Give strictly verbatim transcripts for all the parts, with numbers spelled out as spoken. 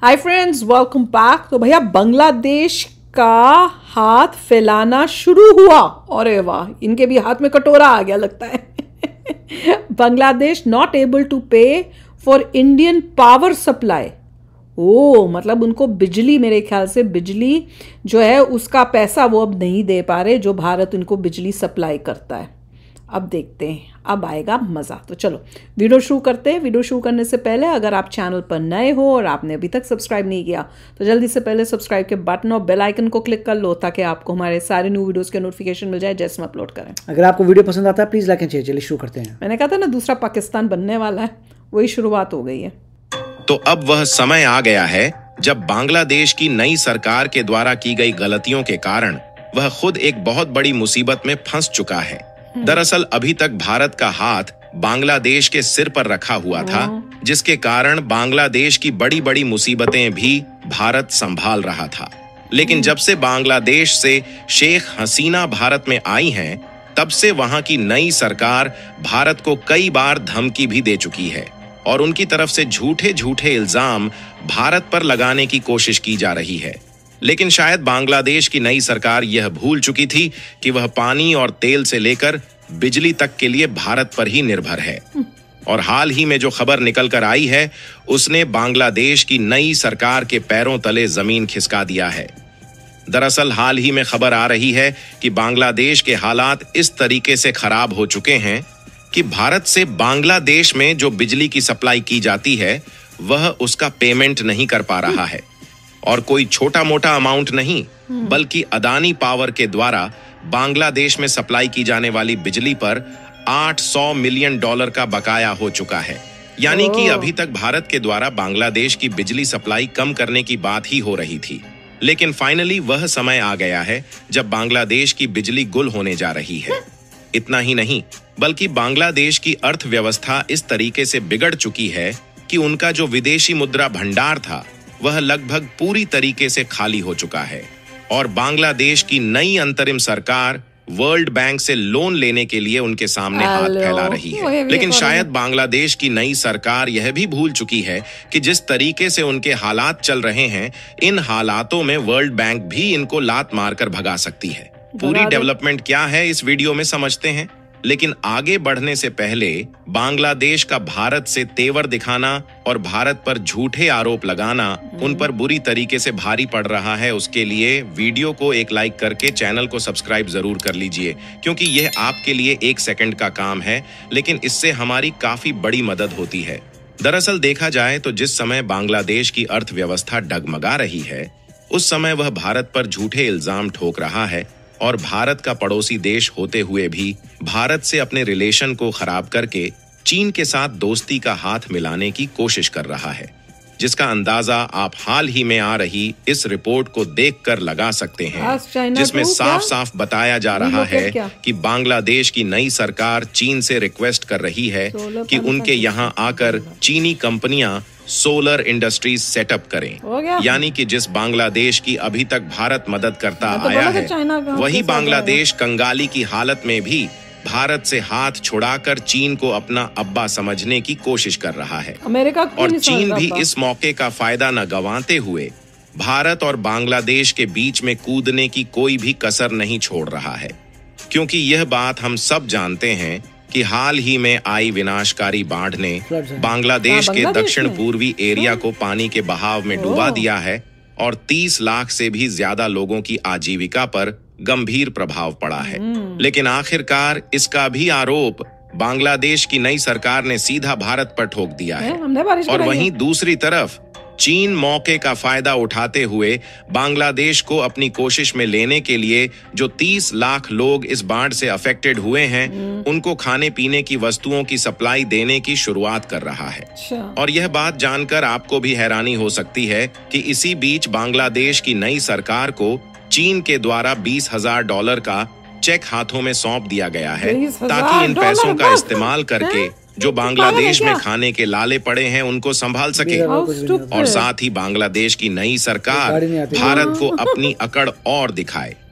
Hi friends, welcome back. तो भैया बांग्लादेश का हाथ फैलाना शुरू हुआ। अरे वाह, इनके भी हाथ में कटोरा आ गया लगता है। Bangladesh not able to pay for Indian power supply. ओ मतलब उनको बिजली, मेरे ख्याल से बिजली जो है उसका पैसा वो अब नहीं दे पा रहे जो भारत उनको बिजली सप्लाई करता है। अब देखते हैं, अब आएगा मज़ा। तो चलो वीडियो शुरू करते हैं। वीडियो शुरू करने से पहले अगर आप चैनल पर नए हो और आपने अभी तक सब्सक्राइब नहीं किया तो जल्दी से पहले सब्सक्राइब के बटन और बेल आइकन को क्लिक कर लो ताकि आपको हमारे सारे न्यू वीडियोस के नोटिफिकेशन मिल जाए जैसे हम अपलोड करें। अगर आपको वीडियो पसंद आता है प्लीज़ लाइक एंड शेयर। चलिए शुरू करते हैं। मैंने कहा था ना दूसरा पाकिस्तान बनने वाला है, वही शुरुआत हो गई है। तो अब वह समय आ गया है जब बांग्लादेश की नई सरकार के द्वारा की गई गलतियों के कारण वह खुद एक बहुत बड़ी मुसीबत में फंस चुका है। दरअसल अभी तक भारत का हाथ बांग्लादेश के सिर पर रखा हुआ था, जिसके कारण बांग्लादेश की बड़ी बड़ी मुसीबतें भी भारत संभाल रहा था। लेकिन जब से बांग्लादेश से शेख हसीना भारत में आई हैं, तब से वहां की नई सरकार भारत को कई बार धमकी भी दे चुकी है और उनकी तरफ से झूठे झूठे इल्जाम भारत पर लगाने की कोशिश की जा रही है। लेकिन शायद बांग्लादेश की नई सरकार यह भूल चुकी थी कि वह पानी और तेल से लेकर बिजली तक के लिए भारत पर ही निर्भर है। और हाल ही में जो खबर निकल कर आई है उसने बांग्लादेश की नई सरकार के पैरों तले जमीन खिसका दिया है। दरअसल हाल ही में खबर आ रही है कि बांग्लादेश के हालात इस तरीके से खराब हो चुके हैं कि भारत से बांग्लादेश में जो बिजली की सप्लाई की जाती है वह उसका पेमेंट नहीं कर पा रहा है। और कोई छोटा मोटा अमाउंट नहीं, बल्कि अदानी पावर के द्वारा बांग्लादेश में सप्लाई की जाने वाली बिजली पर आठ सौ मिलियन डॉलर का बकाया हो चुका है। यानी कि अभी तक भारत के द्वारा बांग्लादेश की बिजली सप्लाई कम करने की बात ही हो रही थी। लेकिन फाइनली वह समय आ गया है जब बांग्लादेश की बिजली गुल होने जा रही है। इतना ही नहीं, बल्कि बांग्लादेश की अर्थव्यवस्था इस तरीके से बिगड़ चुकी है कि उनका जो विदेशी मुद्रा भंडार था वह लगभग पूरी तरीके से खाली हो चुका है। और बांग्लादेश की नई अंतरिम सरकार वर्ल्ड बैंक से लोन लेने के लिए उनके सामने हाथ फैला रही है। लेकिन शायद बांग्लादेश की नई सरकार यह भी भूल चुकी है कि जिस तरीके से उनके हालात चल रहे हैं, इन हालातों में वर्ल्ड बैंक भी इनको लात मारकर भगा सकती है। पूरी डेवलपमेंट क्या है इस वीडियो में समझते हैं। लेकिन आगे बढ़ने से पहले बांग्लादेश का भारत से तेवर दिखाना और भारत पर झूठे आरोप लगाना उन पर बुरी तरीके से भारी पड़ रहा है। उसके लिए वीडियो को एक लाइक करके चैनल को सब्सक्राइब जरूर कर लीजिए, क्योंकि यह आपके लिए एक सेकंड का काम है, लेकिन इससे हमारी काफी बड़ी मदद होती है। दरअसल देखा जाए तो जिस समय बांग्लादेश की अर्थव्यवस्था डगमगा रही है, उस समय वह भारत पर झूठे इल्जाम ठोक रहा है और भारत का पड़ोसी देश होते हुए भी भारत से अपने रिलेशन को खराब करके चीन के साथ दोस्ती का हाथ मिलाने की कोशिश कर रहा है, जिसका अंदाजा आप हाल ही में आ रही इस रिपोर्ट को देखकर लगा सकते हैं, जिसमें साफ साफ बताया जा रहा है कि बांग्लादेश की नई सरकार चीन से रिक्वेस्ट कर रही है कि उनके यहाँ आकर चीनी कंपनियां सोलर इंडस्ट्रीज सेटअप करें। यानी कि जिस बांग्लादेश की अभी तक भारत मदद करता आया है, वही बांग्लादेश कंगाली की हालत में भी भारत से हाथ छुड़ाकर चीन को अपना अब्बा समझने की कोशिश कर रहा है। और चीन भी इस मौके का फायदा न गंवाते हुए भारत और बांग्लादेश के बीच में कूदने की कोई भी कसर नहीं छोड़ रहा है। क्योंकि यह बात हम सब जानते हैं कि हाल ही में आई विनाशकारी बाढ़ ने बांग्लादेश के दक्षिण पूर्वी एरिया को पानी के बहाव में डुबा दिया है और तीस लाख से भी ज्यादा लोगों की आजीविका पर गंभीर प्रभाव पड़ा है। लेकिन आखिरकार इसका भी आरोप बांग्लादेश की नई सरकार ने सीधा भारत पर ठोक दिया है। और वहीं दूसरी तरफ चीन मौके का फायदा उठाते हुए बांग्लादेश को अपनी कोशिश में लेने के लिए जो तीस लाख लोग इस बाढ़ से अफेक्टेड हुए हैं, उनको खाने पीने की वस्तुओं की सप्लाई देने की शुरुआत कर रहा है। और यह बात जानकर आपको भी हैरानी हो सकती है कि इसी बीच बांग्लादेश की नई सरकार को चीन के द्वारा बीस हजार डॉलर का चेक हाथों में सौंप दिया गया है, ताकि इन पैसों का इस्तेमाल करके जो बांग्लादेश में खाने के लाले पड़े हैं उनको संभाल सके। और साथ ही बांग्लादेश की नई सरकार भारत को अपनी अकड़ और दिखाए।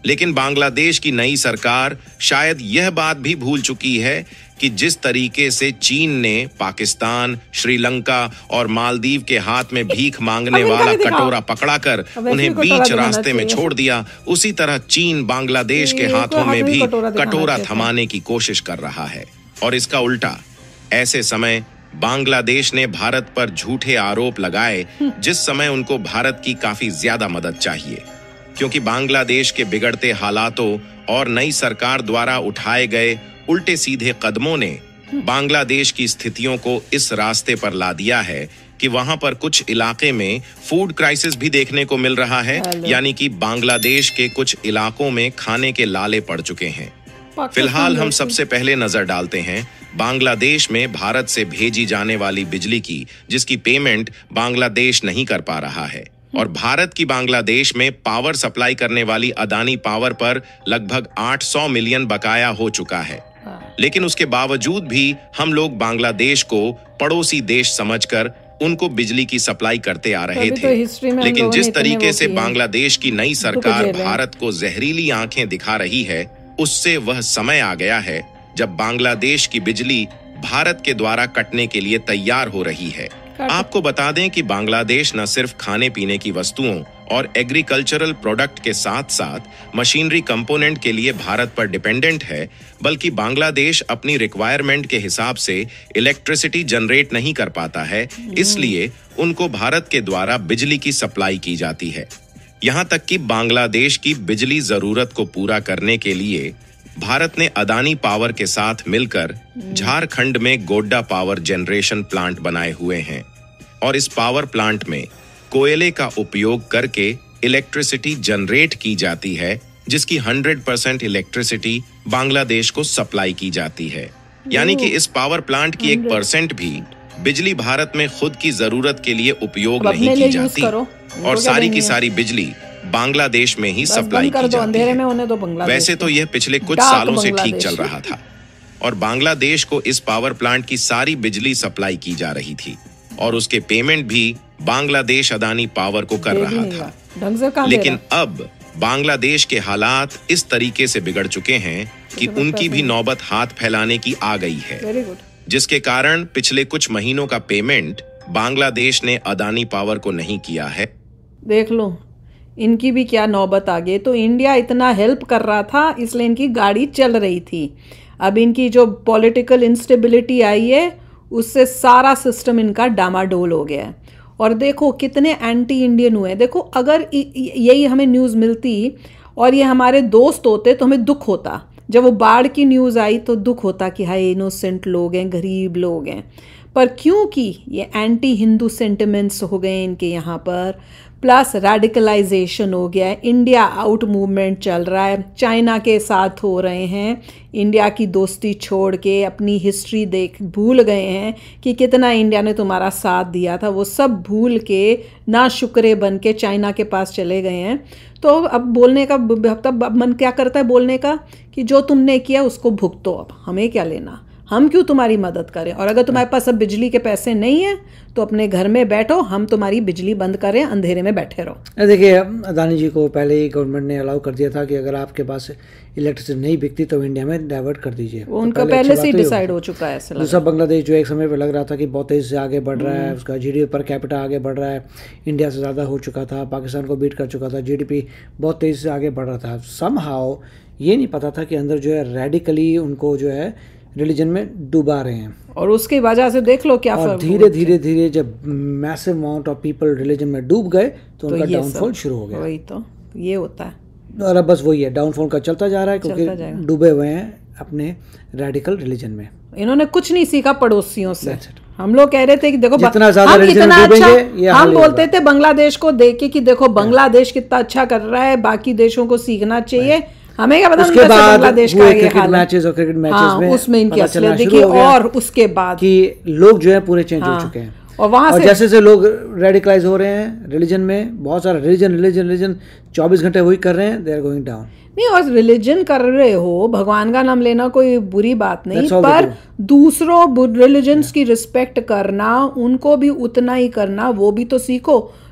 लेकिन बांग्लादेश की नई सरकार शायद यह बात भी भूल चुकी है कि जिस तरीके से चीन ने पाकिस्तान, श्रीलंका और मालदीव के हाथ में भीख मांगने वाला कटोरा पकड़ाकर उन्हें बीच रास्ते में छोड़ दिया, उसी तरह चीन बांग्लादेश के हाथों में भी कटोरा थमाने की कोशिश कर रहा है। और इसका उल्टा, ऐसे समय बांग्लादेश ने भारत पर झूठे आरोप लगाए जिस समय उनको भारत की काफी ज्यादा मदद चाहिए, क्योंकि बांग्लादेश के बिगड़ते हालातों और नई सरकार द्वारा उठाए गए उल्टे सीधे कदमों ने बांग्लादेश की स्थितियों को इस रास्ते पर ला दिया है कि वहां पर कुछ इलाके में फूड क्राइसिस भी देखने को मिल रहा है, यानी कि बांग्लादेश के कुछ इलाकों में खाने के लाले पड़ चुके हैं। फिलहाल हम सबसे पहले नजर डालते हैं बांग्लादेश में भारत से भेजी जाने वाली बिजली की, जिसकी पेमेंट बांग्लादेश नहीं कर पा रहा है। और भारत की बांग्लादेश में पावर सप्लाई करने वाली अदानी पावर पर लगभग आठ सौ मिलियन बकाया हो चुका है। लेकिन उसके बावजूद भी हम लोग बांग्लादेश को पड़ोसी देश समझकर उनको बिजली की सप्लाई करते आ रहे थे। लेकिन जिस तरीके से बांग्लादेश की नई सरकार भारत को जहरीली आंखें दिखा रही है, उससे वह समय आ गया है जब बांग्लादेश की बिजली भारत के द्वारा कटने के लिए तैयार हो रही है। आपको बता दें कि बांग्लादेश न सिर्फ खाने पीने की वस्तुओं और एग्रीकल्चरल प्रोडक्ट के साथ साथ मशीनरी कंपोनेंट के लिए भारत पर डिपेंडेंट है, बल्कि बांग्लादेश अपनी रिक्वायरमेंट के हिसाब से इलेक्ट्रिसिटी जनरेट नहीं कर पाता है, इसलिए उनको भारत के द्वारा बिजली की सप्लाई की जाती है। यहाँ तक कि बांग्लादेश की बिजली जरूरत को पूरा करने के लिए भारत ने अदानी पावर के साथ मिलकर झारखंड में गोड्डा पावर जनरेशन प्लांट बनाए हुए हैं और इस पावर प्लांट में कोयले का उपयोग करके इलेक्ट्रिसिटी जनरेट की जाती है, जिसकी सौ परसेंट इलेक्ट्रिसिटी बांग्लादेश को सप्लाई की जाती है। यानी कि इस पावर प्लांट की एक परसेंट भी बिजली भारत में खुद की जरूरत के लिए उपयोग नहीं की जाती और सारी की सारी बिजली बांग्लादेश में ही सप्लाई की जाती है। वैसे तो यह पिछले कुछ सालों से ठीक चल रहा था और बांग्लादेश को इस पावर प्लांट की सारी बिजली सप्लाई की जा रही थी और उसके पेमेंट भी बांग्लादेश अदानी पावर को कर रहा था। लेकिन अब बांग्लादेश के हालात इस तरीके से बिगड़ चुके हैं कि उनकी भी नौबत हाथ फैलाने की आ गई है, जिसके कारण पिछले कुछ महीनों का पेमेंट बांग्लादेश ने अदानी पावर को नहीं किया है। देख लो इनकी भी क्या नौबत आ गई। तो इंडिया इतना हेल्प कर रहा था, इसलिए इनकी गाड़ी चल रही थी। अब इनकी जो पॉलिटिकल इंस्टेबिलिटी आई है, उससे सारा सिस्टम इनका डामाडोल हो गया है। और देखो कितने एंटी इंडियन हुए। देखो अगर यही हमें न्यूज़ मिलती और ये हमारे दोस्त होते तो हमें दुख होता। जब वो बाढ़ की न्यूज़ आई तो दुख होता कि हाय इनोसेंट लोग हैं, गरीब लोग हैं। पर क्योंकि ये एंटी हिंदू सेंटिमेंट्स हो गए इनके यहाँ पर, प्लस रेडिकलाइजेशन हो गया है, इंडिया आउट मूवमेंट चल रहा है, चाइना के साथ हो रहे हैं, इंडिया की दोस्ती छोड़ के अपनी हिस्ट्री देख भूल गए हैं कि कितना इंडिया ने तुम्हारा साथ दिया था, वो सब भूल के ना शुक्रे बन के चाइना के पास चले गए हैं। तो अब बोलने का तब मन क्या करता है बोलने का कि जो तुमने किया उसको भुगतो, अब हमें क्या लेना, हम क्यों तुम्हारी मदद करें। और अगर तुम्हारे पास अब बिजली के पैसे नहीं है तो अपने घर में बैठो, हम तुम्हारी बिजली बंद करें, अंधेरे में बैठे रहो। देखिए अदानी जी को पहले ही गवर्नमेंट ने अलाउ कर दिया था कि अगर आपके पास इलेक्ट्रिसिटी नहीं बिकती तो इंडिया में डाइवर्ट कर दीजिए। वो उनका तो पहले, पहले से ही डिसाइड हो चुका है। दूसरा बांग्लादेश जो एक समय पर लग रहा था कि बहुत तेजी से आगे बढ़ रहा है, उसका जीडीपी पर कैपिटा आगे बढ़ रहा है, इंडिया से ज़्यादा हो चुका था, पाकिस्तान को बीट कर चुका था, जीडीपी बहुत तेज़ी से आगे बढ़ रहा था। समहाउ ये नहीं पता था कि अंदर जो है रेडिकली उनको जो है रिलीजन में डुबा रहे हैं और उसकी वजह से देख लो क्या और धीरे धीरे धीरे जब massive amount of people religion में डूब गए तो, तो उनका डाउनफॉल शुरू हो गया। वही तो ये होता है और अब बस वही है, डाउनफॉल का चलता जा रहा है क्योंकि डूबे हुए हैं अपने रेडिकल रिलीजन में। इन्होंने कुछ नहीं सीखा पड़ोसियों से। हम लोग कह रहे थे कि देखो जितना ज्यादा हम इतना अच्छा, ये हम बोलते थे बांग्लादेश को देख के कि देखो बांग्लादेश कितना अच्छा कर रहा है, बाकी देशों को सीखना चाहिए। हमें क्या पता उसके बाद बांग्लादेश का ये हाल मैचेस और क्रिकेट मैचेस हाँ, में उसमें इनकी असलियत दिखी और उसके बाद कि लोग जो है पूरे चेंज हाँ, हो चुके हैं और वहां और से जैसे से लोग रेडिकलाइज हो रहे हैं रिलीजन में, बहुत सारा रिलीजन रिलीजन रिलीजन चौबीस घंटे वही कर रहे हैं, दे आर गोइंग डाउन। नहीं और रिलीजन कर रहे हो, भगवान का नाम लेना कोई बुरी बात नहीं, पर दूसरों रिलीजन्स की रिस्पेक्ट करना, उनको भी उतना ही करना, वो भी तो सीखो।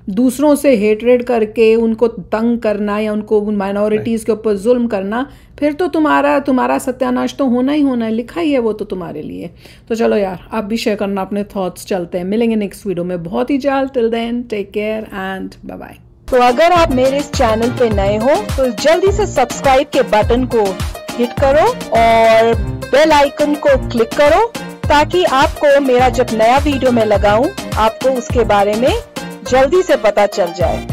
दूसरों से हेटरेड करके उनको तंग करना या उनको माइनॉरिटीज़ के ऊपर जुल्म करना, फिर तो तुम्हारा तुम्हारा सत्यानाश तो होना ही होना है, लिखा ही है वो तो तुम्हारे लिए। तो चलो यार, आप भी शेयर करना अपने थॉट्स। चलते हैं, मिलेंगे नेक्स्ट वीडियो में बहुत ही जल्द। Till then take care and bye bye. तो अगर आप मेरे इस चैनल पे नए हो तो जल्दी से सब्सक्राइब के बटन को हिट करो और बेल आइकन को क्लिक करो, ताकि आपको मेरा जब नया वीडियो मैं लगाऊं आपको उसके बारे में जल्दी से पता चल जाए।